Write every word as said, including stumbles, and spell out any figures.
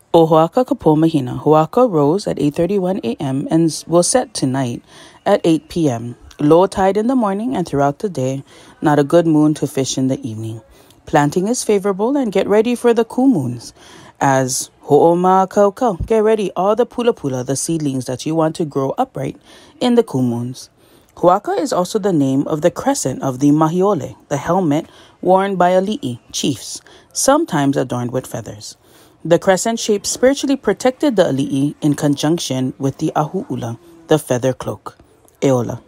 Oaxaca Kapo Mahina. Oaxaca rose at eight thirty-one a.m. and will set tonight at eight p.m. Low tide in the morning and throughout the day. Not a good moon to fish in the evening. Planting is favorable and get ready for the cool moons. As Ho'oma Kauko, get ready all the pula pula, the seedlings that you want to grow upright in the cool moons. Huaca is also the name of the crescent of the mahiole, the helmet worn by ali'i, chiefs, sometimes adorned with feathers. The crescent shape spiritually protected the ali'i in conjunction with the ahu'ula, the feather cloak. Eola.